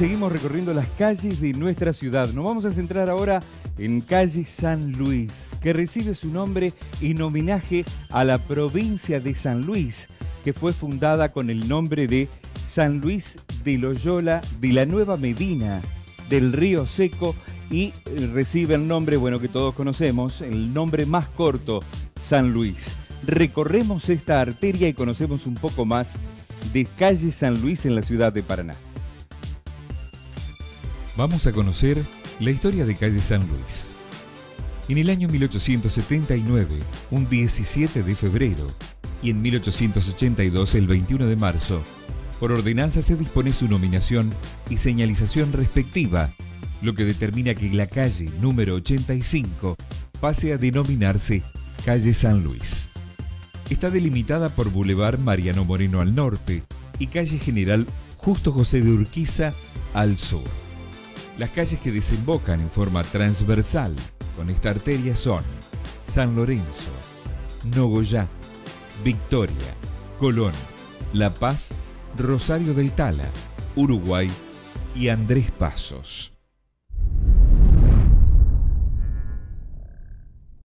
seguimos recorriendo las calles de nuestra ciudad. Nos vamos a centrar ahora en calle San Luis, que recibe su nombre en homenaje a la provincia de San Luis, que fue fundada con el nombre de San Luis de Loyola de la Nueva Medina, del Río Seco, y recibe el nombre, bueno, que todos conocemos, el nombre más corto, San Luis. Recorremos esta arteria y conocemos un poco más de calle San Luis en la ciudad de Paraná. Vamos a conocer la historia de calle San Luis. En el año 1879, un 17 de febrero, y en 1882, el 21 de marzo, por ordenanza se dispone su nominación y señalización respectiva, lo que determina que la calle número 85 pase a denominarse calle San Luis. Está delimitada por Boulevard Mariano Moreno al norte y calle General Justo José de Urquiza al sur. Las calles que desembocan en forma transversal con esta arteria son San Lorenzo, Nogoyá, Victoria, Colón, La Paz, Rosario del Tala, Uruguay y Andrés Pasos.